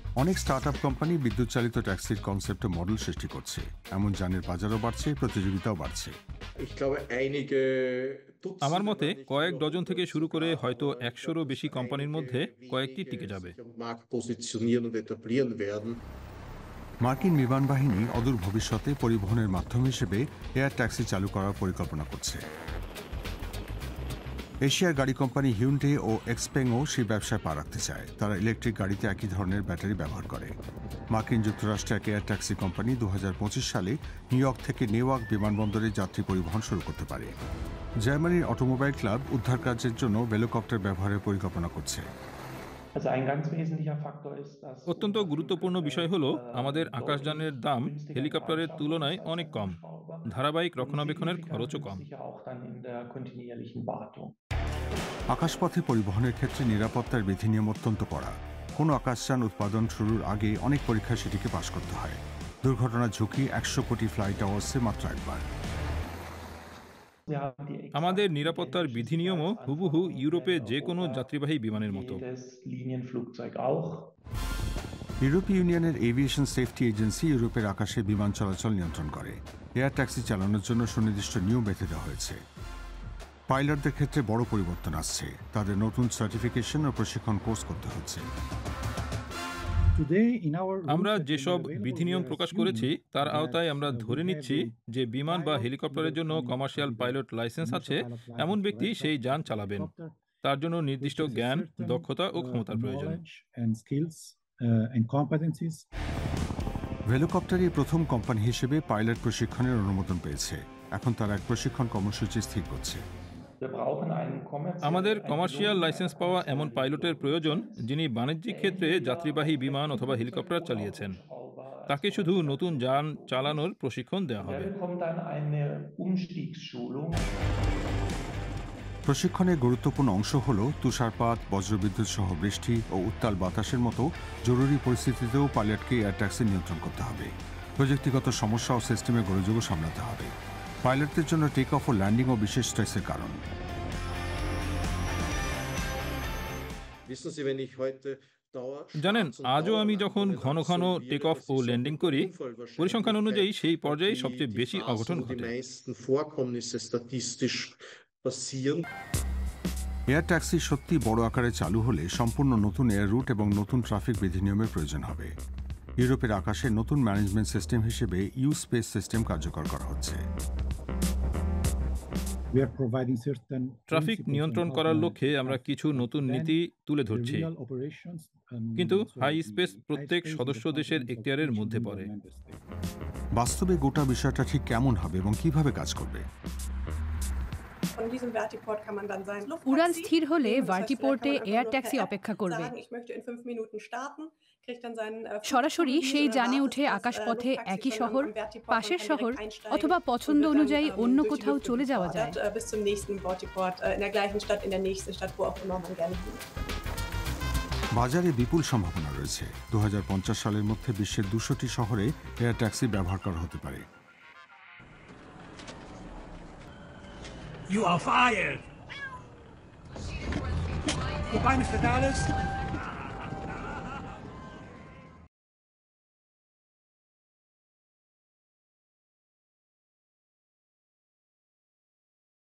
অনেক startup company বিদ্যুৎ চালিত ট্যাক্সির কনসেপ্ট মডেল সৃষ্টি করছে। এমন যানের বাজারও বাড়ছে, প্রতিযোগিতাও বাড়ছে। আমার মতে কয়েক ডজন থেকে শুরু করে হয়তো 100-রও বেশি কোম্পানির মধ্যে কয়েকটি টিকে যাবে। মার্কিন বিমান বাহিনী অদূর ভবিষ্যতে পরিবহনের মাধ্যম হিসেবে এয়ার ট্যাক্সি চালু করার পরিকল্পনা করছে। এশিয়ার গাড়ি কোম্পানি হিউন্ডে ও এক্সপেংও সেই ব্যবসায় পা রাখতে চায়। তারা ইলেকট্রিক গাড়িতে একই ধরনের ব্যাটারি ব্যবহার করে। মার্কিন যুক্তরাষ্ট্রে এক এয়ার ট্যাক্সি কোম্পানি 2025 সালে নিউ ইয়র্ক থেকে নেওয়ার্ক বিমানবন্দরে যাত্রী পরিবহন শুরু করতে পারে। জার্মানির অটোমোবাইল ক্লাব উদ্ধার কাজের জন্য হেলিকপ্টার ব্যবহারের পরিকল্পনা করছে। অত্যন্ত গুরুত্বপূর্ণ বিষয় হল আমাদের আকাশযানের দাম হেলিকপ্টারের তুলনায় অনেক কম, ধারাবাহিক রক্ষণাবেক্ষণের খরচও কম। আকাশপথে পরিবহনের ক্ষেত্রে নিরাপত্তার বিধিনিয়ম অত্যন্ত কড়া। কোনো আকাশযান উৎপাদন শুরুর আগে অনেক পরীক্ষা সেটিকে পাশ করতে হয়। দুর্ঘটনার ঝুঁকি 100 কোটি ফ্লাইট আওয়ার্সে মাত্র একবার। আমাদের নিরাপত্তার বিধিনিয়মও হুবহু ইউরোপে যে কোনো যাত্রীবাহী বিমানের মতো। ইউরোপীয় ইউনিয়নের এভিয়েশন সেফটি এজেন্সি ইউরোপের আকাশে বিমান চলাচল নিয়ন্ত্রণ করে। এয়ার ট্যাক্সি চালানোর জন্য সুনির্দিষ্ট নিয়ম বেঁধে দেওয়া হয়েছে। পাইলটদের ক্ষেত্রে বড় পরিবর্তন আসছে। তাদের নতুন সার্টিফিকেশন ও প্রশিক্ষণ কোর্স করতে হচ্ছে। আমরা যেসব বিধিনিয়ম প্রকাশ করেছি তার আওতায় আমরা ধরে নিচ্ছি যে বিমান বা হেলিকপ্টারের জন্য কমার্শিয়াল পাইলট লাইসেন্স আছে এমন ব্যক্তি সেই যান চালাবেন। তার জন্য নির্দিষ্ট জ্ঞান, দক্ষতা ও ক্ষমতার প্রয়োজন। হেলিকপ্টারই প্রথম কোম্পানি হিসেবে পাইলট প্রশিক্ষণের অনুমোদন পেয়েছে। এখন তারা এক প্রশিক্ষণ কর্মসূচি স্থির করছে। আমাদের কমার্শিয়াল লাইসেন্স পাওয়া এমন পাইলটের প্রয়োজন যিনি বাণিজ্যিক ক্ষেত্রে যাত্রীবাহী বিমান অথবা হেলিকপ্টার চালিয়েছেন। তাকে শুধু নতুন যান চালানোর প্রশিক্ষণ দেওয়া হবে। প্রশিক্ষণের গুরুত্বপূর্ণ অংশ হল তুষারপাত, বজ্রবিদ্যুৎ সহ বৃষ্টি ও উত্তাল বাতাসের মতো জরুরি পরিস্থিতিতেও পাইলটকে এয়ার ট্যাক্সি নিয়ন্ত্রণ করতে হবে। প্রযুক্তিগত সমস্যা ও সিস্টেমের গোলযোগও সামলাতে হবে। পাইলটদের জন্য টেক অফ ও ল্যান্ডিংও বিশেষ স্ট্রেসের কারণ। জানেন, আজও আমি যখন ঘন ঘন টেক অফ ও ল্যান্ডিং করি, পরিসংখ্যান অনুযায়ী সেই পর্যায়ে সবচেয়ে বেশি অঘটন ঘটে। এয়ার ট্যাক্সি সত্যি বড় আকারে চালু হলে সম্পূর্ণ নতুন এয়ার রুট এবং নতুন ট্রাফিক বিধিনিয়মের প্রয়োজন হবে। ইউরোপের আকাশে নতুন ম্যানেজমেন্ট সিস্টেম হিসেবে ইউ স্পেস সিস্টেম কার্যকর করা হচ্ছে। ট্রাফিক নিয়ন্ত্রণ করার লক্ষ্যে আমরা কিছু নতুন নীতি তুলে ধরছি, কিন্তু হাই স্পেস প্রত্যেক সদস্য দেশের এখতিয়ারের মধ্যে পড়ে। বাস্তবে গোটা বিষয়টা ঠিক কেমন হবে এবং কিভাবে কাজ করবে? উড়ান স্থির হলে ভার্টিপোর্টে এয়ার ট্যাক্সি অপেক্ষা করবে। সরাসরি সেই যানে উঠে আকাশপথে একই শহর, পাশের শহর অথবা পছন্দ অনুযায়ী অন্য কোথাও চলে যাওয়া যায়। বাজারে বিপুল সম্ভাবনা রয়েছে। 2050 সালের মধ্যে বিশ্বের 200টি শহরে এয়ার ট্যাক্সি ব্যবহার করা হতে পারে। You are fired. Goodbye, Mr. Dallas.